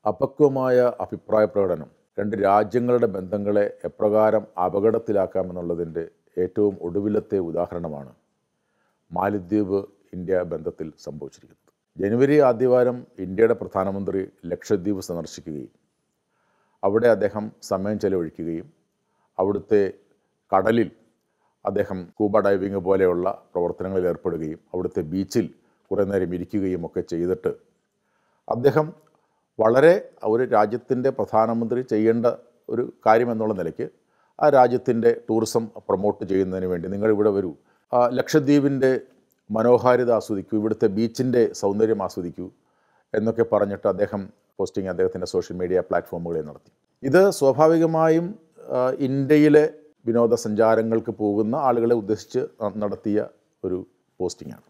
അപക്വമായ അഭിപ്രായ പ്രകടനം രണ്ട് രാജ്യങ്ങളുടെ ബന്ധങ്ങളെ എപ്രകാരം അപകടത്തിലാക്കാമെന്നുള്ളതിൻ്റെ ഏറ്റവും ഒടുവിലത്തെ ഉദാഹരണമാണ് മാലദ്വീപ് ഇന്ത്യ ബന്ധത്തിൽ സംഭവിച്ചിരിക്കുന്നത്. ജനുവരി ആദ്യവാരം ഇന്ത്യയുടെ പ്രധാനമന്ത്രി ലക്ഷദ്വീപ് സന്ദർശിക്കുകയും അവിടെ അദ്ദേഹം സമയം ചെലവഴിക്കുകയും അവിടുത്തെ കടലിൽ അദ്ദേഹം സ്കൂബ ഡൈവിങ് പോലെയുള്ള പ്രവർത്തനങ്ങളിൽ ഏർപ്പെടുകയും അവിടുത്തെ ബീച്ചിൽ കുറേ നേരം ഇരിക്കുകയും ഒക്കെ ചെയ്തിട്ട് അദ്ദേഹം വളരെ ഒരു രാജ്യത്തിൻ്റെ പ്രധാനമന്ത്രി ചെയ്യേണ്ട ഒരു കാര്യമെന്നുള്ള നിലയ്ക്ക് ആ രാജ്യത്തിൻ്റെ ടൂറിസം പ്രൊമോട്ട് ചെയ്യുന്നതിന് വേണ്ടി നിങ്ങളിവിടെ വരൂ, ലക്ഷദ്വീപിൻ്റെ മനോഹാരിത ആസ്വദിക്കൂ, ഇവിടുത്തെ ബീച്ചിൻ്റെ സൗന്ദര്യം ആസ്വദിക്കൂ എന്നൊക്കെ പറഞ്ഞിട്ട് അദ്ദേഹം പോസ്റ്റിംഗ് അദ്ദേഹത്തിൻ്റെ സോഷ്യൽ മീഡിയ പ്ലാറ്റ്ഫോമുകളിൽ നടത്തി. ഇത് സ്വാഭാവികമായും ഇന്ത്യയിലെ വിനോദസഞ്ചാരങ്ങൾക്ക് പോകുന്ന ആളുകളെ ഉദ്ദേശിച്ച് നടത്തിയ ഒരു പോസ്റ്റിംഗാണ്.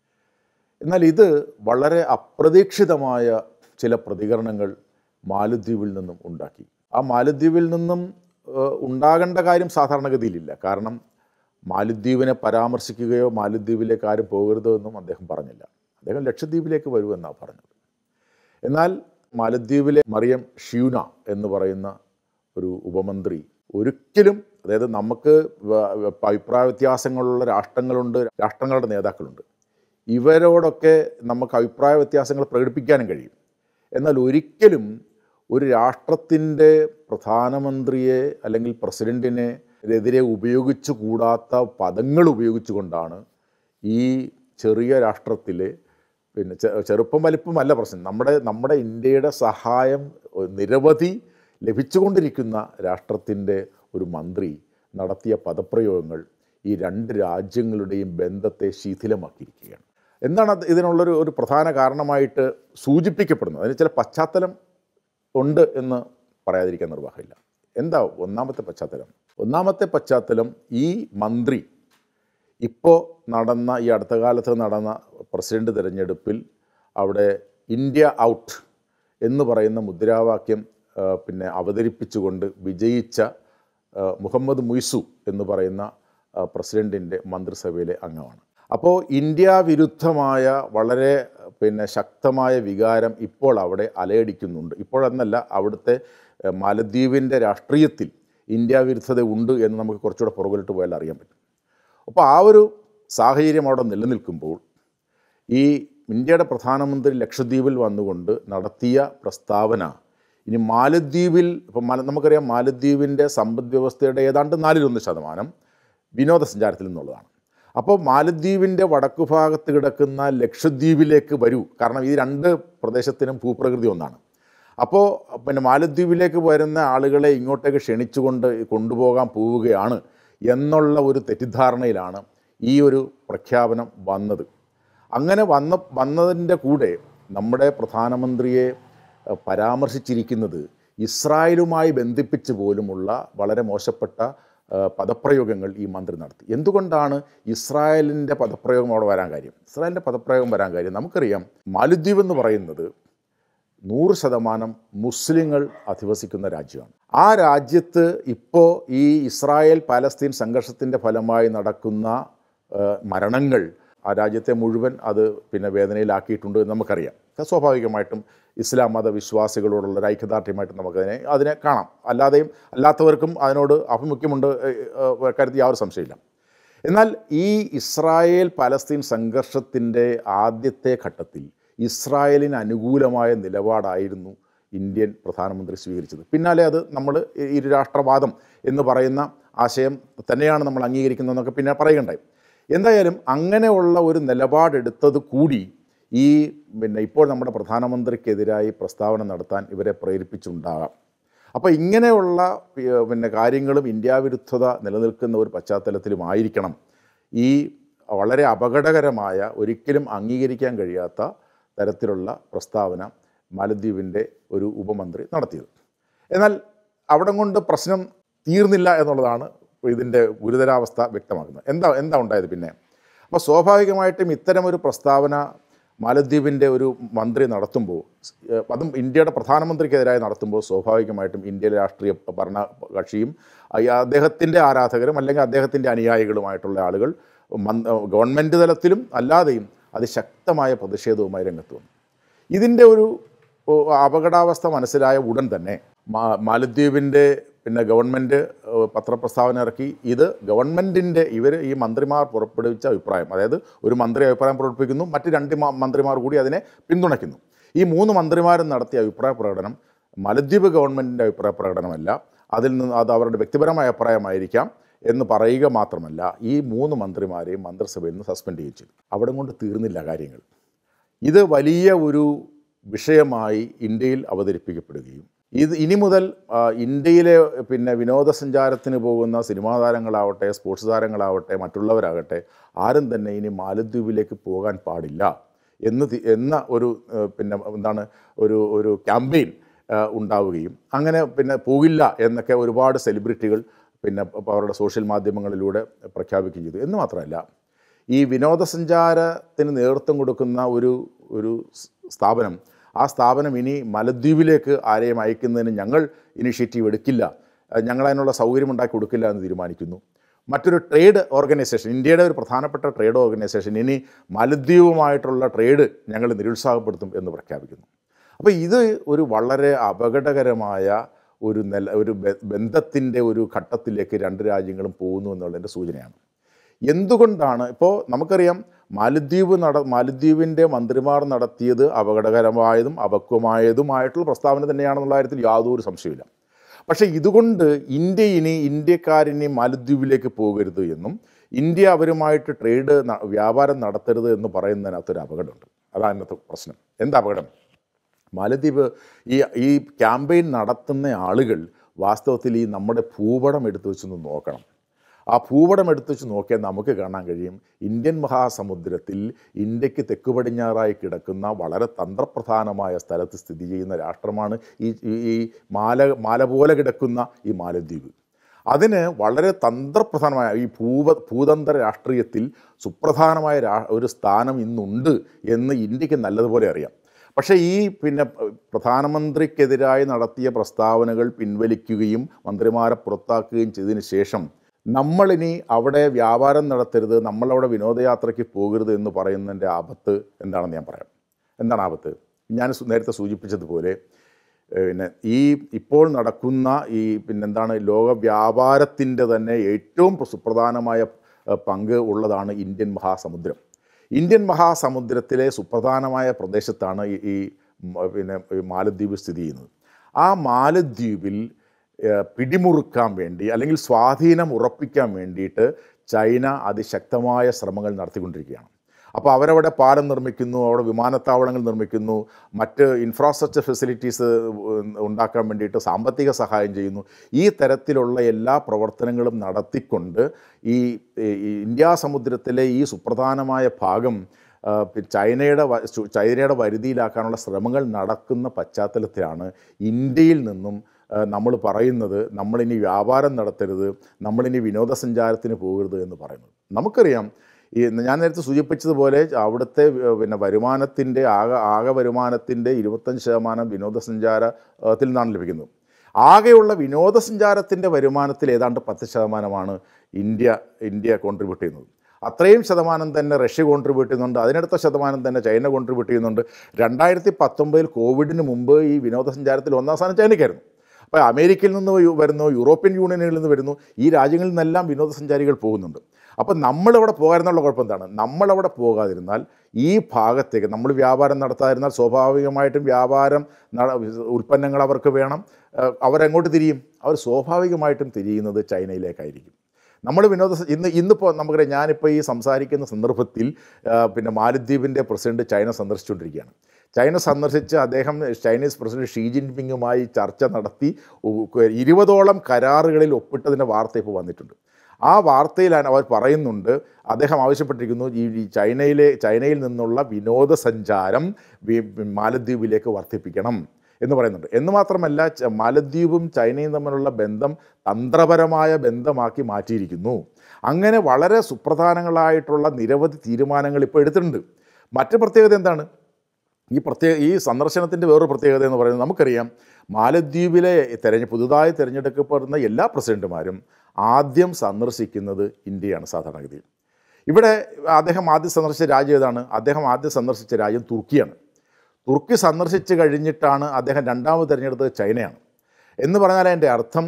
എന്നാൽ ഇത് വളരെ അപ്രതീക്ഷിതമായ ചില പ്രതികരണങ്ങൾ മാലദ്വീപിൽ നിന്നും ഉണ്ടാക്കി. ആ മാലദ്വീപിൽ നിന്നും ഉണ്ടാകേണ്ട കാര്യം സാധാരണഗതിയിലില്ല. കാരണം മാലദ്വീപിനെ പരാമർശിക്കുകയോ മാലദ്വീപിലേക്ക് ആരും പോകരുതോ എന്നും അദ്ദേഹം പറഞ്ഞില്ല. അദ്ദേഹം ലക്ഷദ്വീപിലേക്ക് വരുമെന്നാണ് പറഞ്ഞത്. എന്നാൽ മാലദ്വീപിലെ മറിയം ഷ്യൂന എന്ന് പറയുന്ന ഒരു ഉപമന്ത്രി ഒരിക്കലും, അതായത് നമുക്ക് അഭിപ്രായ വ്യത്യാസങ്ങളുള്ള രാഷ്ട്രങ്ങളുണ്ട്, രാഷ്ട്രങ്ങളുടെ നേതാക്കളുണ്ട്, ഇവരോടൊക്കെ നമുക്ക് അഭിപ്രായ വ്യത്യാസങ്ങൾ പ്രകടിപ്പിക്കാനും കഴിയും. എന്നാൽ ഒരിക്കലും ഒരു രാഷ്ട്രത്തിൻ്റെ പ്രധാനമന്ത്രിയെ അല്ലെങ്കിൽ പ്രസിഡൻറ്റിനെ എതിരെ ഉപയോഗിച്ചു കൂടാത്ത പദങ്ങൾ ഉപയോഗിച്ചുകൊണ്ടാണ് ഈ ചെറിയ രാഷ്ട്രത്തിലെ ചെറുപ്പം വലിപ്പമല്ല പ്രശ്നം, നമ്മുടെ ഇന്ത്യയുടെ സഹായം നിരവധി ലഭിച്ചുകൊണ്ടിരിക്കുന്ന രാഷ്ട്രത്തിൻ്റെ ഒരു മന്ത്രി നടത്തിയ പദപ്രയോഗങ്ങൾ ഈ രണ്ട് രാജ്യങ്ങളുടെയും ബന്ധത്തെ ശിഥിലമാക്കിയിരിക്കുകയാണ്. എന്താണ് ഇതിനുള്ളൊരു പ്രധാന കാരണമായിട്ട് സൂചിപ്പിക്കപ്പെടുന്നത്? അതിന് ചില പശ്ചാത്തലം ഉണ്ട് എന്ന് പറയാതിരിക്കാൻ നിർവാഹമില്ല. എന്താ ഒന്നാമത്തെ പശ്ചാത്തലം? ഒന്നാമത്തെ പശ്ചാത്തലം, ഈ മന്ത്രി ഇപ്പോൾ നടന്ന ഈ അടുത്ത കാലത്ത് നടന്ന പ്രസിഡന്റ് തിരഞ്ഞെടുപ്പിൽ അവിടെ ഇന്ത്യ ഔട്ട് എന്ന് പറയുന്ന മുദ്രാവാക്യം അവതരിപ്പിച്ചുകൊണ്ട് വിജയിച്ച മുഹമ്മദ് മുയ്സു എന്ന് പറയുന്ന പ്രസിഡൻറ്റിൻ്റെ മന്ത്രിസഭയിലെ അംഗമാണ്. അപ്പോൾ ഇന്ത്യ വിരുദ്ധമായ വളരെ ശക്തമായ വികാരം ഇപ്പോൾ അവിടെ അലയടിക്കുന്നുണ്ട്. ഇപ്പോഴെന്നല്ല, അവിടുത്തെ മാലദ്വീപിൻ്റെ രാഷ്ട്രീയത്തിൽ ഇന്ത്യ വിരുദ്ധത ഉണ്ട് എന്ന് നമുക്ക് കുറച്ചുകൂടെ പുറകിലിട്ട് പോയാൽ അറിയാൻ പറ്റും. അപ്പോൾ ആ ഒരു സാഹചര്യം അവിടെ നിലനിൽക്കുമ്പോൾ ഈ ഇന്ത്യയുടെ പ്രധാനമന്ത്രി ലക്ഷദ്വീപിൽ വന്നുകൊണ്ട് നടത്തിയ പ്രസ്താവന ഇനി മാലദ്വീപിൽ, ഇപ്പം നമുക്കറിയാം മാലദ്വീപിൻ്റെ സമ്പദ് വ്യവസ്ഥയുടെ ഏതാണ്ട് 4% വിനോദസഞ്ചാരത്തിൽ നിന്നുള്ളതാണ്. അപ്പോൾ മാലദ്വീപിൻ്റെ വടക്കു ഭാഗത്ത് കിടക്കുന്ന ലക്ഷദ്വീപിലേക്ക് വരൂ, കാരണം ഈ രണ്ട് പ്രദേശത്തിനും ഭൂപ്രകൃതി ഒന്നാണ്. അപ്പോൾ മാലദ്വീപിലേക്ക് വരുന്ന ആളുകളെ ഇങ്ങോട്ടേക്ക് ക്ഷണിച്ചുകൊണ്ട് കൊണ്ടുപോകാൻ പോവുകയാണ് എന്നുള്ള ഒരു തെറ്റിദ്ധാരണയിലാണ് ഈ ഒരു പ്രഖ്യാപനം വന്നത്. അങ്ങനെ വന്നതിൻ്റെ കൂടെ നമ്മുടെ പ്രധാനമന്ത്രിയെ പരാമർശിച്ചിരിക്കുന്നത് ഇസ്രായേലുമായി ബന്ധിപ്പിച്ച് പോലുമുള്ള വളരെ മോശപ്പെട്ട പദപ്രയോഗങ്ങൾ ഈ മന്ത്രി നടത്തി. എന്തുകൊണ്ടാണ് ഇസ്രായേലിൻ്റെ പദപ്രയോഗം അവിടെ വരാൻ കാര്യം? ഇസ്രായേലിൻ്റെ പദപ്രയോഗം വരാൻ കാര്യം നമുക്കറിയാം. മാലദ്വീപ് എന്ന് പറയുന്നത് 100% മുസ്ലിങ്ങൾ അധിവസിക്കുന്ന രാജ്യമാണ്. ആ രാജ്യത്ത് ഇപ്പോൾ ഈ ഇസ്രായേൽ പാലസ്തീൻ സംഘർഷത്തിൻ്റെ ഫലമായി നടക്കുന്ന മരണങ്ങൾ ആ രാജ്യത്തെ മുഴുവൻ അത് വേദനയിലാക്കിയിട്ടുണ്ട് എന്ന് നമുക്കറിയാം. സ്വാഭാവികമായിട്ടും ഇസ്ലാം മതവിശ്വാസികളോടുള്ള ഒരു ഐക്യദാർഢ്യമായിട്ട് അതിനെ കാണാം. അല്ലാത്തവർക്കും അതിനോട് ആഭിമുഖ്യമുണ്ട് കാര്യത്തിൽ യാതൊരു സംശയമില്ല. എന്നാൽ ഈ ഇസ്രായേൽ പാലസ്തീൻ സംഘർഷത്തിൻ്റെ ആദ്യത്തെ ഘട്ടത്തിൽ ഇസ്രായേലിന് അനുകൂലമായ നിലപാടായിരുന്നു ഇന്ത്യൻ പ്രധാനമന്ത്രി സ്വീകരിച്ചത്. പിന്നാലെ അത് നമ്മൾ ഇരുരാഷ്ട്രവാദം എന്ന് പറയുന്ന ആശയം തന്നെയാണ് നമ്മൾ അംഗീകരിക്കുന്നതെന്നൊക്കെ പിന്നെ പറയുകയുണ്ടായി. എന്തായാലും അങ്ങനെയുള്ള ഒരു നിലപാടെടുത്തത് കൂടി ഈ ഇപ്പോൾ നമ്മുടെ പ്രധാനമന്ത്രിക്കെതിരായി പ്രസ്താവന നടത്താൻ ഇവരെ പ്രേരിപ്പിച്ചുണ്ടാകാം. അപ്പോൾ ഇങ്ങനെയുള്ള കാര്യങ്ങളും ഇന്ത്യ വിരുദ്ധത നിലനിൽക്കുന്ന ഒരു പശ്ചാത്തലത്തിലുമായിരിക്കണം ഈ വളരെ അപകടകരമായ, ഒരിക്കലും അംഗീകരിക്കാൻ കഴിയാത്ത തരത്തിലുള്ള പ്രസ്താവന മാലദ്വീപിൻ്റെ ഒരു ഉപമന്ത്രി നടത്തിയത്. എന്നാൽ അവിടെ കൊണ്ട് പ്രശ്നം തീർന്നില്ല എന്നുള്ളതാണ് ഇതിൻ്റെ ഗുരുതരാവസ്ഥ വ്യക്തമാക്കുന്നത്. എന്താ ഉണ്ടായത് പിന്നെ? അപ്പോൾ സ്വാഭാവികമായിട്ടും ഇത്തരമൊരു പ്രസ്താവന മാലദ്വീപിൻ്റെ ഒരു മന്ത്രി നടത്തുമ്പോൾ, അതും ഇന്ത്യയുടെ പ്രധാനമന്ത്രിക്കെതിരായി നടത്തുമ്പോൾ, സ്വാഭാവികമായിട്ടും ഇന്ത്യയിലെ രാഷ്ട്രീയ ഭരണകക്ഷിയും അദ്ദേഹത്തിൻ്റെ ആരാധകരും അല്ലെങ്കിൽ അദ്ദേഹത്തിൻ്റെ അനുയായികളുമായിട്ടുള്ള ആളുകൾ ഗവൺമെൻറ് തലത്തിലും അല്ലാതെയും അതിശക്തമായ പ്രതിഷേധവുമായി രംഗത്ത് വന്നു. ഇതിൻ്റെ ഒരു അപകടാവസ്ഥ മനസ്സിലായ ഉടൻ തന്നെ മാലദ്വീപിൻ്റെ ഗവൺമെൻറ് പത്രപ്രസ്താവന ഇറക്കി. ഇത് ഗവൺമെൻറ്റിൻ്റെ ഈ മന്ത്രിമാർ പുറപ്പെടുവിച്ച അഭിപ്രായം, അതായത് ഒരു മന്ത്രി അഭിപ്രായം പുറപ്പെടുവിക്കുന്നു, മറ്റ് 2 മന്ത്രിമാർ കൂടി അതിനെ പിന്തുണയ്ക്കുന്നു. ഈ 3 മന്ത്രിമാരും നടത്തിയ അഭിപ്രായ പ്രകടനം മാലദ്വീപ് ഗവൺമെൻറ്റിൻ്റെ അഭിപ്രായ പ്രകടനമല്ല, അതിൽ നിന്ന് അത് അവരുടെ വ്യക്തിപരമായ അഭിപ്രായമായിരിക്കാം എന്ന് പറയുക മാത്രമല്ല, ഈ 3 മന്ത്രിമാരെയും മന്ത്രിസഭയിൽ നിന്ന് സസ്പെൻഡ് ചെയ്യുകയും ചെയ്തു. അവിടെ കൊണ്ട് തീർന്നില്ല കാര്യങ്ങൾ. ഇത് വലിയ ഒരു വിഷയമായി ഇന്ത്യയിൽ അവതരിപ്പിക്കപ്പെടുകയും ഇനി മുതൽ ഇന്ത്യയിലെ വിനോദസഞ്ചാരത്തിന് പോകുന്ന സിനിമാ താരങ്ങളാവട്ടെ, സ്പോർട്സ് താരങ്ങളാവട്ടെ, മറ്റുള്ളവരാകട്ടെ, ആരും തന്നെ ഇനി മാലദ്വീപിലേക്ക് പോകാൻ പാടില്ല എന്ന ഒരു ഒരു ക്യാമ്പയിൻ ഉണ്ടാവുകയും അങ്ങനെ പോകില്ല എന്നൊക്കെ ഒരുപാട് സെലിബ്രിറ്റികൾ അവരുടെ സോഷ്യൽ മാധ്യമങ്ങളിലൂടെ പ്രഖ്യാപിക്കുകയും ചെയ്തു. എന്ന് മാത്രമല്ല, ഈ വിനോദസഞ്ചാരത്തിന് നേതൃത്വം കൊടുക്കുന്ന ഒരു സ്ഥാപനം, ആ സ്ഥാപനം ഇനി മാലദ്വീപിലേക്ക് ആരെയും അയക്കുന്നതിന് ഞങ്ങൾ ഇനിഷ്യേറ്റീവ് എടുക്കില്ല, ഞങ്ങൾ അതിനുള്ള സൗകര്യം ഉണ്ടാക്കി കൊടുക്കില്ല എന്ന് തീരുമാനിക്കുന്നു. മറ്റൊരു ട്രേഡ് ഓർഗനൈസേഷൻ, ഇന്ത്യയുടെ ഒരു പ്രധാനപ്പെട്ട ട്രേഡ് ഓർഗനൈസേഷൻ, ഇനി മാലദ്വീപുമായിട്ടുള്ള ട്രേഡ് ഞങ്ങൾ നിരുത്സാഹപ്പെടുത്തും എന്ന് പ്രഖ്യാപിക്കുന്നു. അപ്പോൾ ഇത് ഒരു വളരെ അപകടകരമായ ഒരു ബന്ധത്തിൻ്റെ ഒരു ഘട്ടത്തിലേക്ക് 2 രാജ്യങ്ങളും പോകുന്നു എന്നുള്ളതിൻ്റെ സൂചനയാണ്. എന്തുകൊണ്ടാണ് ഇപ്പോൾ നമുക്കറിയാം, മാലദ്വീപിൻ്റെ മന്ത്രിമാർ നടത്തിയത് അപകടകരമായതും അപക്വമായതുമായിട്ടുള്ള പ്രസ്താവന തന്നെയാണെന്നുള്ള കാര്യത്തിൽ യാതൊരു സംശയമില്ല. പക്ഷേ ഇതുകൊണ്ട് ഇന്ത്യക്കാരിനി മാലദ്വീപിലേക്ക് പോകരുത് എന്നും ഇന്ത്യ അവരുമായിട്ട് വ്യാപാരം നടത്തരുത് എന്ന് പറയുന്നതിനകത്തൊരു അപകടമുണ്ട്. അതാണ് അതിനകത്ത് പ്രശ്നം. എന്താ അപകടം? മാലദ്വീപ് ഈ ക്യാമ്പയിൻ നടത്തുന്ന ആളുകൾ വാസ്തവത്തിൽ ഈ നമ്മുടെ ഭൂപടം എടുത്തു വെച്ചൊന്ന് നോക്കണം. ആ ഭൂപടം എടുത്തു വെച്ച് നോക്കിയാൽ നമുക്ക് കാണാൻ കഴിയും, ഇന്ത്യൻ മഹാസമുദ്രത്തിൽ ഇന്ത്യക്ക് തെക്കു പടിഞ്ഞാറായി കിടക്കുന്ന വളരെ തന്ത്രപ്രധാനമായ സ്ഥലത്ത് സ്ഥിതി ചെയ്യുന്ന രാഷ്ട്രമാണ് ഈ മാല പോലെ കിടക്കുന്ന ഈ മാലദ്വീപ്. അതിന് വളരെ തന്ത്രപ്രധാനമായ ഈ ഭൂതന്ത്ര രാഷ്ട്രീയത്തിൽ സുപ്രധാനമായ ഒരു സ്ഥാനം ഇന്നുണ്ട് എന്ന് ഇന്ത്യക്ക് നല്ലതുപോലെ അറിയാം. പക്ഷേ ഈ പ്രധാനമന്ത്രിക്കെതിരായി നടത്തിയ പ്രസ്താവനകൾ പിൻവലിക്കുകയും മന്ത്രിമാരെ പുറത്താക്കുകയും ചെയ്തതിന് ശേഷം നമ്മളിനി അവിടെ വ്യാപാരം നടത്തരുത്, നമ്മളവിടെ വിനോദയാത്രയ്ക്ക് പോകരുത് എന്ന് പറയുന്നതിൻ്റെ ആപത്ത് എന്താണെന്ന് ഞാൻ പറയാം. എന്താണ് ആപത്ത്? ഞാൻ നേരത്തെ സൂചിപ്പിച്ചതുപോലെ ഇപ്പോൾ നടക്കുന്ന ലോക വ്യാപാരത്തിൻ്റെ തന്നെ ഏറ്റവും സുപ്രധാനമായ പങ്ക് ഉള്ളതാണ് ഇന്ത്യൻ മഹാസമുദ്രം. ഇന്ത്യൻ മഹാസമുദ്രത്തിലെ സുപ്രധാനമായ പ്രദേശത്താണ് ഈ മാലദ്വീപ് സ്ഥിതി ചെയ്യുന്നത്. ആ മാലദ്വീപിൽ പിടിമുറുക്കാൻ വേണ്ടി അല്ലെങ്കിൽ സ്വാധീനം ഉറപ്പിക്കാൻ വേണ്ടിയിട്ട് ചൈന അതിശക്തമായ ശ്രമങ്ങൾ നടത്തിക്കൊണ്ടിരിക്കുകയാണ്. അപ്പോൾ അവരവിടെ പാലം നിർമ്മിക്കുന്നു, അവിടെ വിമാനത്താവളങ്ങൾ നിർമ്മിക്കുന്നു, മറ്റ് ഇൻഫ്രാസ്ട്രക്ചർ ഫെസിലിറ്റീസ് ഉണ്ടാക്കാൻ വേണ്ടിയിട്ട് സാമ്പത്തിക സഹായം ചെയ്യുന്നു. ഈ തരത്തിലുള്ള എല്ലാ പ്രവർത്തനങ്ങളും നടത്തിക്കൊണ്ട് ഈ ഇന്ത്യാ സമുദ്രത്തിലെ ഈ സുപ്രധാനമായ ഭാഗം ചൈനയുടെ വരുതിയിലാക്കാനുള്ള ശ്രമങ്ങൾ നടക്കുന്ന പശ്ചാത്തലത്തിലാണ് ഇന്ത്യയിൽ നിന്നും നമ്മൾ പറയുന്നത് നമ്മളിനി വ്യാപാരം നടത്തരുത്, നമ്മളിനി വിനോദസഞ്ചാരത്തിന് പോകരുത് എന്ന് പറയുന്നത്. നമുക്കറിയാം, ഞാൻ നേരത്തെ സൂചിപ്പിച്ചതുപോലെ അവിടുത്തെ വരുമാനത്തിൻ്റെ ആകെ വരുമാനത്തിൻ്റെ 25% വിനോദസഞ്ചാരത്തിൽ നിന്നാണ് ലഭിക്കുന്നത്. ആകെയുള്ള വിനോദസഞ്ചാരത്തിൻ്റെ വരുമാനത്തിൽ ഏതാണ്ട് 10% ഇന്ത്യ കോൺട്രിബ്യൂട്ട് ചെയ്യുന്നത്. അത്രയും ശതമാനം തന്നെ റഷ്യ കോൺട്രിബ്യൂട്ട് ചെയ്യുന്നുണ്ട്, അതിനടുത്ത ശതമാനം തന്നെ ചൈന കോൺട്രിബ്യൂട്ട് ചെയ്യുന്നുണ്ട്. 2019 കോവിഡിന് മുമ്പ് ഈ വിനോദസഞ്ചാരത്തിൽ 1ാം സ്ഥാനം ചൈനയ്ക്കായിരുന്നു. അപ്പോൾ അമേരിക്കയിൽ നിന്ന് വരുന്നു, യൂറോപ്യൻ യൂണിയനുകളിൽ നിന്ന് വരുന്നു, ഈ രാജ്യങ്ങളിൽ നിന്നെല്ലാം വിനോദസഞ്ചാരികൾ പോകുന്നുണ്ട്. അപ്പോൾ നമ്മളവിടെ പോകാതിരുന്നുള്ള കുഴപ്പം എന്താണ്? നമ്മളവിടെ പോകാതിരുന്നാൽ ഈ ഭാഗത്തേക്ക് നമ്മൾ വ്യാപാരം നടത്താതിരുന്നാൽ സ്വാഭാവികമായിട്ടും ഉൽപ്പന്നങ്ങൾ അവർക്ക് വേണം. അവരെങ്ങോട്ട് തിരിയും? അവർ സ്വാഭാവികമായിട്ടും തിരിയുന്നത് ചൈനയിലേക്കായിരിക്കും. നമ്മൾ ഇന്നിപ്പോൾ നമുക്കറിയാം, ഞാനിപ്പോൾ ഈ സംസാരിക്കുന്ന സന്ദർഭത്തിൽ മാലദ്വീപിൻ്റെ പ്രസിഡന്റ് ചൈന സന്ദർശിച്ചുകൊണ്ടിരിക്കുകയാണ്. ചൈന സന്ദർശിച്ച് അദ്ദേഹം ചൈനീസ് പ്രസിഡന്റ് ഷീ ജിൻപിങ്ങുമായി ചർച്ച നടത്തി 20ഓളം കരാറുകളിൽ ഒപ്പിട്ടതിൻ്റെ വാർത്ത ഇപ്പോൾ വന്നിട്ടുണ്ട്. ആ വാർത്തയിലാണ് അവർ പറയുന്നുണ്ട്, അദ്ദേഹം ആവശ്യപ്പെട്ടിരിക്കുന്നു ഈ ചൈനയിൽ നിന്നുള്ള വിനോദസഞ്ചാരം മാലദ്വീപിലേക്ക് വർദ്ധിപ്പിക്കണം എന്ന് പറയുന്നുണ്ട്. എന്ന് മാത്രമല്ല, മാലദ്വീപും ചൈനയും തമ്മിലുള്ള ബന്ധം തന്ത്രപരമായ ബന്ധമാക്കി മാറ്റിയിരിക്കുന്നു. അങ്ങനെ വളരെ സുപ്രധാനങ്ങളായിട്ടുള്ള നിരവധി തീരുമാനങ്ങൾ ഇപ്പോൾ എടുത്തിട്ടുണ്ട്. മറ്റു പ്രത്യേകത എന്താണ്? ഈ സന്ദർശനത്തിൻ്റെ വേറൊരു പ്രത്യേകത എന്ന് പറയുന്നത്, നമുക്കറിയാം മാലദ്വീപിലെ പുതുതായി തിരഞ്ഞെടുക്കപ്പെടുന്ന എല്ലാ പ്രസിഡന്റുമാരും ആദ്യം സന്ദർശിക്കുന്നത് ഇന്ത്യയാണ് സാധാരണഗതിയിൽ. ഇവിടെ അദ്ദേഹം ആദ്യം സന്ദർശിച്ച രാജ്യം ഏതാണ്? അദ്ദേഹം ആദ്യം സന്ദർശിച്ച രാജ്യം തുർക്കിയാണ്. തുർക്കി സന്ദർശിച്ച് കഴിഞ്ഞിട്ടാണ് അദ്ദേഹം രണ്ടാമത് തിരഞ്ഞെടുത്തത് ചൈനയാണ്. എന്ന് പറഞ്ഞാൽ അതിൻ്റെ അർത്ഥം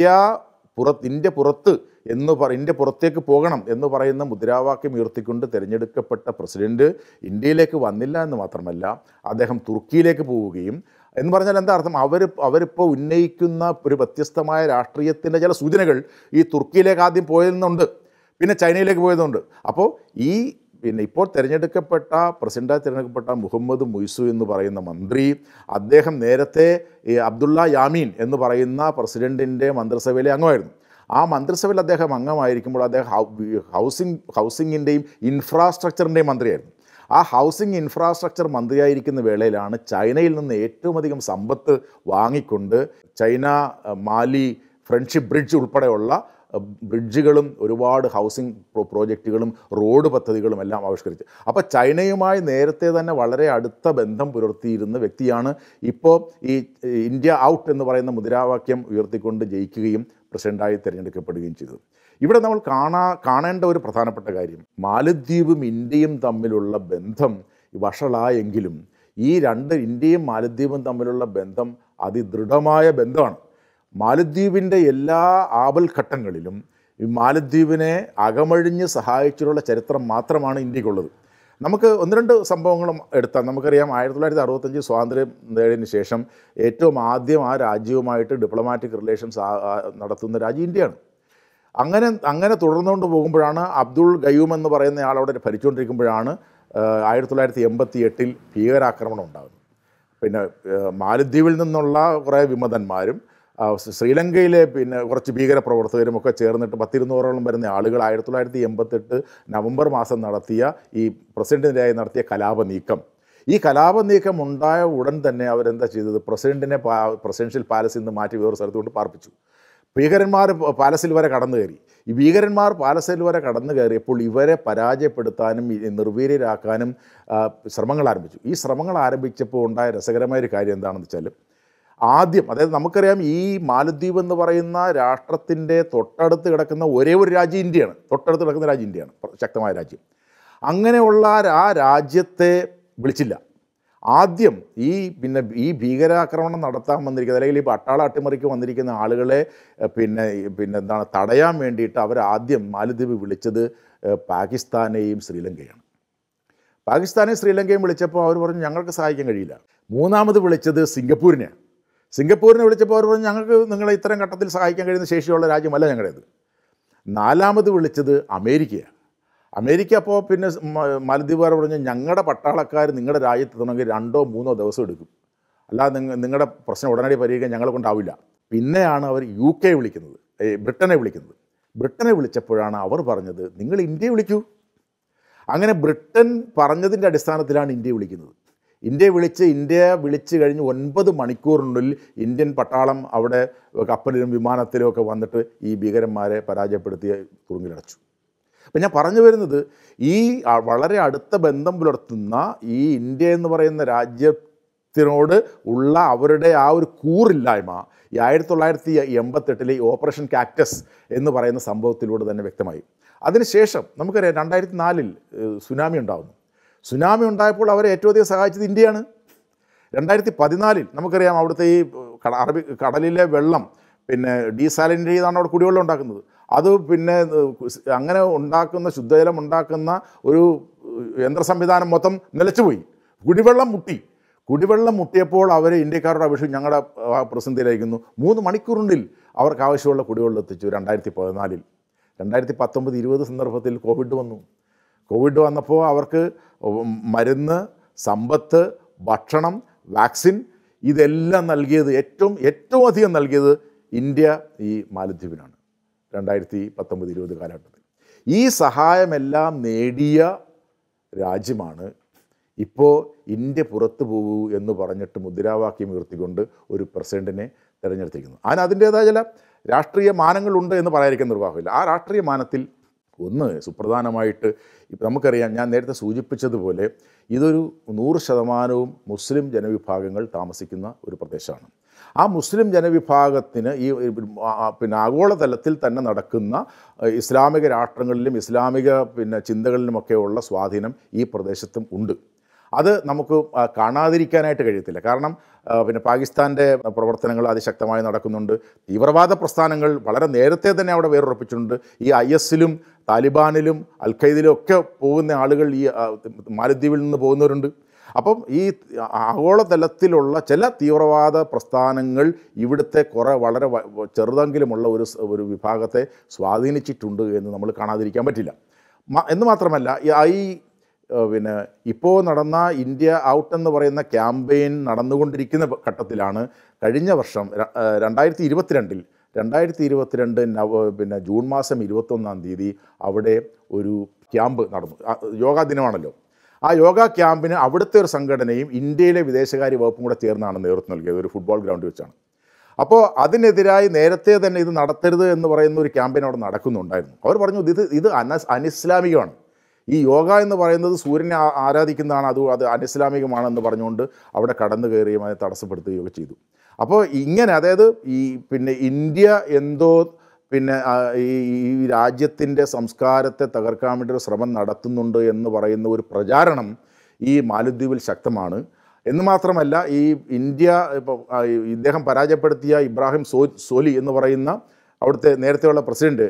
ഇന്ത്യ പുറത്ത് ഇന്ത്യ പുറത്തേക്ക് പോകണം എന്ന് പറയുന്ന മുദ്രാവാക്യം ഉയർത്തിക്കൊണ്ട് തിരഞ്ഞെടുക്കപ്പെട്ട പ്രസിഡന്റ് ഇന്ത്യയിലേക്ക് വന്നില്ല എന്ന് മാത്രമല്ല, അദ്ദേഹം തുർക്കിയിലേക്ക് പോവുകയും എന്ന് പറഞ്ഞാൽ എന്താ അർത്ഥം? അവരിപ്പോൾ ഉന്നയിക്കുന്ന ഒരു വ്യത്യസ്തമായ രാഷ്ട്രീയത്തിൻ്റെ ചില സൂചനകൾ ഈ തുർക്കിയിലേക്ക് ആദ്യം പോയതെന്നുണ്ട്, പിന്നെ ചൈനയിലേക്ക് പോയതുണ്ട്. അപ്പോൾ ഇപ്പോൾ പ്രസിഡന്റായി തിരഞ്ഞെടുക്കപ്പെട്ട മുഹമ്മദ് മുയ്സു എന്ന് പറയുന്ന മന്ത്രി, അദ്ദേഹം നേരത്തെ ഈ അബ്ദുള്ള യാമീൻ എന്ന് പറയുന്ന പ്രസിഡന്റിൻ്റെ മന്ത്രിസഭയിലെ അംഗമായിരുന്നു. ആ മന്ത്രിസഭയിൽ അദ്ദേഹം അംഗമായിരിക്കുമ്പോൾ അദ്ദേഹം ഹൗസിങ്ങിൻ്റെയും ഇൻഫ്രാസ്ട്രക്ചറിൻ്റെയും മന്ത്രിയായിരുന്നു. ആ ഹൗസിംഗ് ഇൻഫ്രാസ്ട്രക്ചർ മന്ത്രിയായിരിക്കുന്ന വേളയിലാണ് ചൈനയിൽ നിന്ന് ഏറ്റവും അധികം സമ്പത്ത് വാങ്ങിക്കൊണ്ട് ചൈന മാലി ഫ്രണ്ട്ഷിപ്പ് ബ്രിഡ്ജ് ഉൾപ്പെടെയുള്ള ബ്രിഡ്ജുകളും ഒരുപാട് ഹൗസിംഗ് പ്രോജക്റ്റുകളും റോഡ് പദ്ധതികളും എല്ലാം ആവിഷ്കരിച്ചു. അപ്പോൾ ചൈനയുമായി നേരത്തെ തന്നെ വളരെ അടുത്ത ബന്ധം പുലർത്തിയിരുന്ന വ്യക്തിയാണ് ഇപ്പോൾ ഈ ഇന്ത്യ ഔട്ട് എന്ന് പറയുന്ന മുദ്രാവാക്യം ഉയർത്തിക്കൊണ്ട് ജയിക്കുകയും പ്രസിഡൻ്റായി തിരഞ്ഞെടുക്കപ്പെടുകയും ചെയ്തത്. ഇവിടെ നമ്മൾ കാണേണ്ട ഒരു പ്രധാനപ്പെട്ട കാര്യം, മാലദ്വീപും ഇന്ത്യയും തമ്മിലുള്ള ബന്ധം വഷളായെങ്കിലും ഇന്ത്യയും മാലദ്വീപും തമ്മിലുള്ള ബന്ധം അതിദൃഢമായ ബന്ധമാണ്. മാലദ്വീപിൻ്റെ എല്ലാ ആപൽഘട്ടങ്ങളിലും ഈ മാലദ്വീപിനെ അകമഴിഞ്ഞ് സഹായിച്ചിട്ടുള്ള ചരിത്രം മാത്രമാണ് ഇന്ത്യക്കുള്ളത്. നമുക്ക് ഒന്ന് രണ്ട് സംഭവങ്ങളും എടുത്താൽ നമുക്കറിയാം, 1965 സ്വാതന്ത്ര്യം നേടിയതിന് ശേഷം ഏറ്റവും ആദ്യം ആ രാജ്യവുമായിട്ട് ഡിപ്ലോമാറ്റിക് റിലേഷൻസ് നടത്തുന്ന രാജ്യം ഇന്ത്യയാണ്. അങ്ങനെ തുടർന്നുകൊണ്ട് പോകുമ്പോഴാണ് അബ്ദുൾ ഗയൂം എന്ന് പറയുന്ന ആളവിടെ ഭരിച്ചുകൊണ്ടിരിക്കുമ്പോഴാണ് 1988 ഭീകരാക്രമണം ഉണ്ടാകുന്നത്. പിന്നെ മാലദ്വീപിൽ നിന്നുള്ള കുറേ വിമതന്മാരും ശ്രീലങ്കയിലെ കുറച്ച് ഭീകരപ്രവർത്തകരും ഒക്കെ ചേർന്നിട്ട് 100-200ഓളം വരുന്ന ആളുകൾ 1988 നവംബർ മാസം നടത്തിയ ഈ പ്രസിഡന്റിനെതിരായി നടത്തിയ കലാപനീക്കം. ഈ കലാപനീക്കം ഉണ്ടായ ഉടൻ തന്നെ അവരെന്താ ചെയ്തത്? പ്രസിഡന്റിനെ പ്രസിഡൻഷ്യൽ പാലസിൽ നിന്ന് മാറ്റി വേറെ സ്ഥലത്ത് കൊണ്ട് പാർപ്പിച്ചു. ഭീകരന്മാർ പാലസിൽ വരെ കടന്നു കയറി. ഈ ഭീകരന്മാർ പാലസിൽ വരെ കടന്നു കയറിയപ്പോൾ ഇവരെ പരാജയപ്പെടുത്താനും നിർവീര്യരാക്കാനും ശ്രമങ്ങൾ ആരംഭിച്ചു. ഈ ശ്രമങ്ങൾ ആരംഭിച്ചപ്പോൾ ഉണ്ടായ രസകരമായൊരു കാര്യം എന്താണെന്ന് വെച്ചാൽ, ആദ്യം നമുക്കറിയാം, ഈ മാലദ്വീപ് എന്ന് പറയുന്ന രാഷ്ട്രത്തിൻ്റെ തൊട്ടടുത്ത് കിടക്കുന്ന ഒരേ ഒരു രാജ്യം ഇന്ത്യയാണ്. തൊട്ടടുത്ത് കിടക്കുന്ന രാജ്യം ഇന്ത്യയാണ്, ശക്തമായ രാജ്യം. അങ്ങനെയുള്ള ആ രാജ്യത്തെ വിളിച്ചില്ല. ആദ്യം ഈ ഭീകരാക്രമണം നടത്താൻ വന്നിരിക്കുന്നത്, അല്ലെങ്കിൽ ഈ പട്ടാള അട്ടിമറിക്ക് വന്നിരിക്കുന്ന ആളുകളെ എന്താണ് തടയാൻ വേണ്ടിയിട്ട് അവരാദ്യം മാലദ്വീപ് വിളിച്ചത് പാകിസ്ഥാനെയും ശ്രീലങ്കയാണ്. പാകിസ്ഥാനെയും ശ്രീലങ്കയും വിളിച്ചപ്പോൾ അവർ പറഞ്ഞു ഞങ്ങൾക്ക് സഹായിക്കാൻ കഴിയില്ല. മൂന്നാമത് വിളിച്ചത് സിംഗപ്പൂരിനെ വിളിച്ചപ്പോൾ അവർ പറഞ്ഞു ഞങ്ങൾക്ക് നിങ്ങളെ ഇത്തരം ഘട്ടത്തിൽ സഹായിക്കാൻ കഴിയുന്ന ശേഷിയുള്ള രാജ്യമല്ല ഞങ്ങളുടേത്. നാലാമത് വിളിച്ചത് അമേരിക്കയാണ്. അമേരിക്ക അപ്പോൾ മാലദ്വീപുകാർ പറഞ്ഞു ഞങ്ങളുടെ പട്ടാളക്കാർ നിങ്ങളുടെ രാജ്യത്തെത്തണമെങ്കിൽ 2-3 ദിവസം എടുക്കും, അല്ലാതെ നിങ്ങളുടെ പ്രശ്നം ഉടനടി പരിഹരിക്കാൻ ഞങ്ങളെ കൊണ്ടാവില്ല. പിന്നെയാണ് അവർ UK വിളിക്കുന്നത്, ബ്രിട്ടനെ വിളിക്കുന്നത്. ബ്രിട്ടനെ വിളിച്ചപ്പോഴാണ് അവർ പറഞ്ഞത് നിങ്ങൾ ഇന്ത്യയെ വിളിക്കൂ. അങ്ങനെ ബ്രിട്ടൻ പറഞ്ഞതിൻ്റെ അടിസ്ഥാനത്തിലാണ് ഇന്ത്യയെ വിളിക്കുന്നത്. ഇന്ത്യ വിളിച്ച് കഴിഞ്ഞ് 9 മണിക്കൂറിനുള്ളിൽ ഇന്ത്യൻ പട്ടാളം അവിടെ കപ്പലിലും വിമാനത്തിലും ഒക്കെ വന്നിട്ട് ഈ ഭീകരന്മാരെ പരാജയപ്പെടുത്തി തുറുങ്കിലടച്ചു. അപ്പം ഞാൻ പറഞ്ഞു വരുന്നത്, ഈ വളരെ അടുത്ത ബന്ധം പുലർത്തുന്ന ഈ ഇന്ത്യ എന്ന് പറയുന്ന രാജ്യത്തിനോട് ഉള്ള അവരുടെ ആ ഒരു കൂറില്ലായ്മ ഈ 1988 ഈ ഓപ്പറേഷൻ കാക്ടസ് എന്ന് പറയുന്ന സംഭവത്തിലൂടെ തന്നെ വ്യക്തമായി. അതിനുശേഷം നമുക്കറിയാം 2004 സുനാമി ഉണ്ടാകുന്നു. സുനാമി ഉണ്ടായപ്പോൾ അവരെ ഏറ്റവും അധികം സഹായിച്ചത് ഇന്ത്യയാണ്. 2014 നമുക്കറിയാം അവിടുത്തെ ഈ കടലിലെ വെള്ളം ഡീസാലിനേറ്റ് ചെയ്താണ് അവിടെ കുടിവെള്ളം ഉണ്ടാക്കുന്നത്. അത് അങ്ങനെ ഉണ്ടാക്കുന്ന ശുദ്ധജലം ഉണ്ടാക്കുന്ന ഒരു യന്ത്ര സംവിധാനം മൊത്തം നിലച്ചുപോയി. കുടിവെള്ളം മുട്ടിയപ്പോൾ അവർ ഇന്ത്യക്കാരുടെ അപേക്ഷിച്ച് ഞങ്ങളുടെ പ്രതിസന്ധിയിലായിരിക്കുന്നു. 3 മണിക്കൂറിനുള്ളിൽ അവർക്ക് ആവശ്യമുള്ള കുടിവെള്ളം എത്തിച്ചു 2014. 2019-20 സന്ദർഭത്തിൽ കോവിഡ് വന്നപ്പോൾ അവർക്ക് മരുന്ന്, സമ്പത്ത്, ഭക്ഷണം, വാക്സിൻ ഇതെല്ലാം നൽകിയത് ഏറ്റവും അധികം നൽകിയത് ഇന്ത്യ ഈ മാലദ്വീപിനാണ് 2019-20 കാലഘട്ടത്തിൽ. ഈ സഹായമെല്ലാം നേടിയ രാജ്യമാണ് ഇപ്പോൾ ഇന്ത്യ പുറത്തു പോകൂ എന്ന് പറഞ്ഞിട്ട് മുദ്രാവാക്യം ഉയർത്തിക്കൊണ്ട് ഒരു പ്രസിഡന്റിനെ തിരഞ്ഞെടുത്തിരിക്കുന്നത്. അതിൻ്റേതായ ചില രാഷ്ട്രീയ മാനങ്ങളുണ്ട് എന്ന് പറയാതിരിക്കാൻ നിർവാഹമില്ല. ആ രാഷ്ട്രീയ മാനത്തിൽ ഒന്ന് സുപ്രധാനമായിട്ട് നമുക്കറിയാം, ഞാൻ നേരത്തെ സൂചിപ്പിച്ചതുപോലെ ഇതൊരു 100% മുസ്ലിം ജനവിഭാഗങ്ങൾ താമസിക്കുന്ന ഒരു പ്രദേശമാണ്. ആ മുസ്ലിം ജനവിഭാഗത്തിന് ഈ ആഗോളതലത്തിൽ തന്നെ നടക്കുന്ന ഇസ്ലാമിക രാഷ്ട്രങ്ങളിലും ഇസ്ലാമിക ചിന്തകളിലുമൊക്കെയുള്ള സ്വാധീനം ഈ പ്രദേശത്തും ഉണ്ട്. അത് നമുക്ക് കാണാതിരിക്കാനായിട്ട് കഴിയത്തില്ല. കാരണം പിന്നെ പാകിസ്ഥാൻ്റെ പ്രവർത്തനങ്ങൾ അതിശക്തമായി നടക്കുന്നുണ്ട്. തീവ്രവാദ പ്രസ്ഥാനങ്ങൾ വളരെ നേരത്തെ തന്നെ അവിടെ വേരുറപ്പിച്ചിട്ടുണ്ട്. ഈ IS-ലും താലിബാനിലും അൽ ഖയ്ദയിലും ഒക്കെ പോകുന്ന ആളുകൾ ഈ മാലദ്വീപിൽ നിന്ന് പോകുന്നവരുണ്ട്. അപ്പം ഈ ആഗോളതലത്തിലുള്ള ചില തീവ്രവാദ പ്രസ്ഥാനങ്ങൾ ഇവിടുത്തെ വളരെ ചെറുതെങ്കിലുമുള്ള ഒരു വിഭാഗത്തെ സ്വാധീനിച്ചിട്ടുണ്ട് എന്ന് നമ്മൾ കാണാതിരിക്കാൻ പറ്റില്ല. എന്ന് മാത്രമല്ല ഈ പിന്നെ ഇപ്പോൾ നടന്ന ഇന്ത്യ ഔട്ട് എന്ന് പറയുന്ന ക്യാമ്പയിൻ നടന്നുകൊണ്ടിരിക്കുന്ന ഘട്ടത്തിലാണ് കഴിഞ്ഞ വർഷം 2022 പിന്നെ ജൂൺ മാസം 21-ാം തീയതി അവിടെ ഒരു ക്യാമ്പ് നടന്നു. യോഗാ ദിനമാണല്ലോ. ആ യോഗ ക്യാമ്പിന് അവിടുത്തെ ഒരു സംഘടനയും ഇന്ത്യയിലെ വിദേശകാര്യ വകുപ്പും കൂടെ ചേർന്നാണ് നേതൃത്വം നൽകിയത്. ഒരു ഫുട്ബോൾ ഗ്രൗണ്ടിൽ വെച്ചാണ്. അപ്പോൾ അതിനെതിരായി നേരത്തെ തന്നെ ഇത് നടത്തരുത് എന്ന് പറയുന്ന ഒരു ക്യാമ്പയിൻ അവിടെ നടക്കുന്നുണ്ടായിരുന്നു. അവർ പറഞ്ഞു ഇത് അനിസ്ലാമികമാണ്. ഈ യോഗ എന്ന് പറയുന്നത് സൂര്യനെ ആരാധിക്കുന്നതാണ്, അത് അനിസ്ലാമികമാണെന്ന് പറഞ്ഞുകൊണ്ട് അവിടെ കടന്നു കയറിയും അതിനെ തടസ്സപ്പെടുത്തുകയൊക്കെ ചെയ്തു. അപ്പോൾ ഇങ്ങനെ, അതായത് പിന്നെ ഇന്ത്യ എന്തോ പിന്നെ ഈ രാജ്യത്തിൻ്റെ സംസ്കാരത്തെ തകർക്കാൻ വേണ്ടി ഒരു ശ്രമം നടത്തുന്നുണ്ട് എന്ന് പറയുന്ന ഒരു പ്രചാരണം ഈ മാലദ്വീപിൽ ശക്തമാണ്. എന്ന് മാത്രമല്ല, ഈ ഇദ്ദേഹം പരാജയപ്പെടുത്തിയ ഇബ്രാഹിം സോലി എന്ന് പറയുന്ന അവിടുത്തെ നേരത്തെയുള്ള പ്രസിഡന്റ്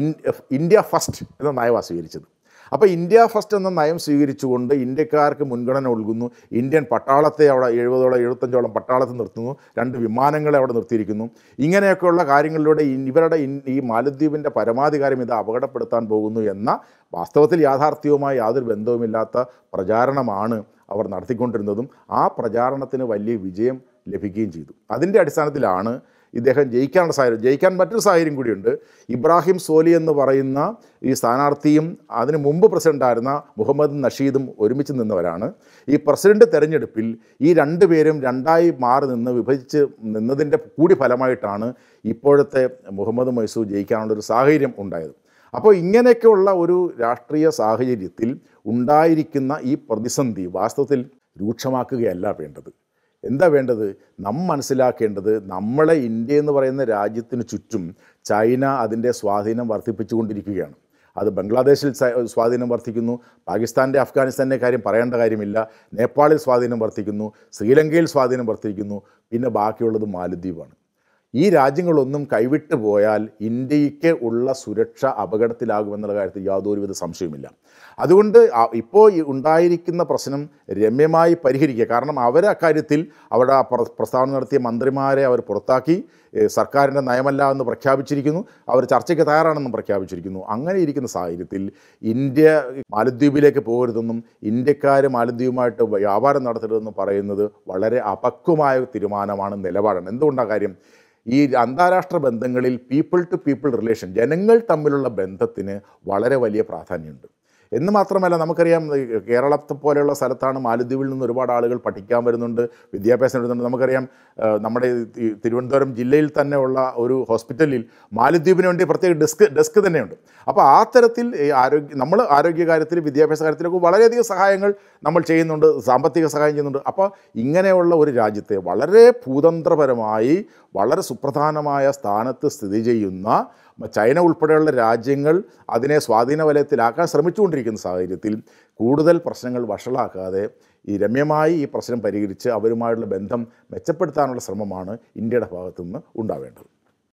ഇന്ത്യ ഫസ്റ്റ് എന്ന നയമാണ് സ്വീകരിച്ചത്. അപ്പോൾ ഇന്ത്യ ഫസ്റ്റ് എന്ന നയം സ്വീകരിച്ചുകൊണ്ട് ഇന്ത്യക്കാർക്ക് മുൻഗണന നൽകുന്നു. ഇന്ത്യൻ പട്ടാളത്തെ അവിടെ 70-75 പട്ടാളത്തെ നിർത്തുന്നു. 2 വിമാനങ്ങളെ അവിടെ നിർത്തിയിരിക്കുന്നു. ഇങ്ങനെയൊക്കെയുള്ള കാര്യങ്ങളിലൂടെ ഇവരുടെ ഈ മാലദ്വീപിൻ്റെ പരമാധികാരം ഇത് അപകടപ്പെടുത്താൻ പോകുന്നു എന്ന വാസ്തവത്തിൽ യാഥാർത്ഥ്യവുമായി യാതൊരു ബന്ധവുമില്ലാത്ത പ്രചാരണമാണ് അവർ നടത്തിക്കൊണ്ടിരുന്നതും ആ പ്രചാരണത്തിന് വലിയ വിജയം ലഭിക്കുകയും ചെയ്തു. അതിൻ്റെ അടിസ്ഥാനത്തിലാണ് ഇദ്ദേഹം ജയിക്കാൻ മറ്റൊരു സാഹചര്യം കൂടിയുണ്ട്. ഇബ്രാഹിം സോലി എന്ന് പറയുന്ന ഈ സ്ഥാനാർത്ഥിയും അതിന് മുമ്പ് പ്രസിഡൻ്റായിരുന്ന മുഹമ്മദ് നഷീദും ഒരുമിച്ച് നിന്നവരാണ്. ഈ പ്രസിഡന്റ് തെരഞ്ഞെടുപ്പിൽ ഈ 2 പേരും 2ആയി മാറി വിഭജിച്ച് നിന്നതിൻ്റെ കൂടി ഫലമായിട്ടാണ് ഇപ്പോഴത്തെ മുഹമ്മദ് മൊയ്സൂ ജയിക്കാനുള്ളൊരു സാഹചര്യം ഉണ്ടായത്. അപ്പോൾ ഇങ്ങനെയൊക്കെയുള്ള ഒരു രാഷ്ട്രീയ സാഹചര്യത്തിൽ ഉണ്ടായിരിക്കുന്ന ഈ പ്രതിസന്ധി വാസ്തവത്തിൽ രൂക്ഷമാക്കുകയല്ല വേണ്ടത്. എന്താ വേണ്ടത്? മനസ്സിലാക്കേണ്ടത് നമ്മളെ ഇന്ത്യ എന്ന് പറയുന്ന രാജ്യത്തിന് ചുറ്റും ചൈന അതിൻ്റെ സ്വാധീനം വർദ്ധിപ്പിച്ചുകൊണ്ടിരിക്കുകയാണ്. അത് ബംഗ്ലാദേശിൽ സ്വാധീനം വർദ്ധിക്കുന്നു, പാകിസ്ഥാൻ്റെ അഫ്ഗാനിസ്ഥാൻ്റെ കാര്യം പറയേണ്ട കാര്യമില്ല, നേപ്പാളിൽ സ്വാധീനം വർദ്ധിക്കുന്നു, ശ്രീലങ്കയിൽ സ്വാധീനം വർദ്ധിക്കുന്നു, പിന്നെ ബാക്കിയുള്ളത് മാലദ്വീപാണ്. ഈ രാജ്യങ്ങളൊന്നും കൈവിട്ടു പോയാൽ ഇന്ത്യക്ക് ഉള്ള സുരക്ഷ അപകടത്തിലാകുമെന്നുള്ള കാര്യത്തിൽ യാതൊരുവിധ സംശയവുമില്ല. അതുകൊണ്ട് ഇപ്പോൾ ഉണ്ടായിരിക്കുന്ന പ്രശ്നം രമ്യമായി പരിഹരിക്കുക. കാരണം അക്കാര്യത്തിൽ അവിടെ പ്രസ്താവന നടത്തിയ മന്ത്രിമാരെ അവർ പുറത്താക്കി, സർക്കാരിൻ്റെ നയമല്ല എന്ന് പ്രഖ്യാപിച്ചിരിക്കുന്നു, അവർ ചർച്ചയ്ക്ക് തയ്യാറാണെന്നും പ്രഖ്യാപിച്ചിരിക്കുന്നു. അങ്ങനെ ഇരിക്കുന്ന സാഹചര്യത്തിൽ ഇന്ത്യ മാലദ്വീപിലേക്ക് പോകരുതെന്നും ഇന്ത്യക്കാർ മാലദ്വീപുമായിട്ട് വ്യാപാരം നടത്തരുതെന്നും പറയുന്നത് വളരെ അപക്വമായ തീരുമാനമാണ്, നിലപാടാണ്. എന്തുകൊണ്ടാണ് കാര്യം? ഈ അന്താരാഷ്ട്ര ബന്ധങ്ങളിൽ പീപ്പിൾ ടു പീപ്പിൾ റിലേഷൻ, ജനങ്ങൾ തമ്മിലുള്ള ബന്ധത്തിന് വളരെ വലിയ പ്രാധാന്യമുണ്ട്. എന്ന് മാത്രമല്ല, നമുക്കറിയാം കേരളത്തെ പോലെയുള്ള സ്ഥലത്താണ് മാലദ്വീപിൽ നിന്ന് ഒരുപാട് ആളുകൾ പഠിക്കാൻ വരുന്നുണ്ട്, വിദ്യാഭ്യാസം വരുന്നുണ്ട്. നമുക്കറിയാം നമ്മുടെ തിരുവനന്തപുരം ജില്ലയിൽ തന്നെ ഉള്ള ഒരു ഹോസ്പിറ്റലിൽ മാലദ്വീപിന് വേണ്ടി പ്രത്യേക ഡെസ്ക് തന്നെയുണ്ട്. അപ്പോൾ ആ തരത്തിൽ നമ്മൾ ആരോഗ്യകാര്യത്തിലും വിദ്യാഭ്യാസ കാര്യത്തിലൊക്കെ വളരെയധികം സഹായങ്ങൾ നമ്മൾ ചെയ്യുന്നുണ്ട്, സാമ്പത്തിക സഹായം ചെയ്യുന്നുണ്ട്. അപ്പോൾ ഇങ്ങനെയുള്ള ഒരു രാജ്യത്തെ വളരെ ഭൂതന്ത്രപരമായി വളരെ സുപ്രധാനമായ സ്ഥാനത്ത് സ്ഥിതി ചെയ്യുന്ന ചൈന ഉൾപ്പെടെയുള്ള രാജ്യങ്ങൾ അതിനെ സ്വാധീന വലയത്തിലാക്കാൻ ശ്രമിച്ചുകൊണ്ടിരിക്കുന്ന സാഹചര്യത്തിൽ കൂടുതൽ പ്രശ്നങ്ങൾ വഷളാക്കാതെ രമ്യമായി ഈ പ്രശ്നം പരിഹരിച്ച് അവരുമായുള്ള ബന്ധം മെച്ചപ്പെടുത്താനുള്ള ശ്രമമാണ് ഇന്ത്യയുടെ ഭാഗത്തു നിന്ന് ഉണ്ടാവേണ്ടത്.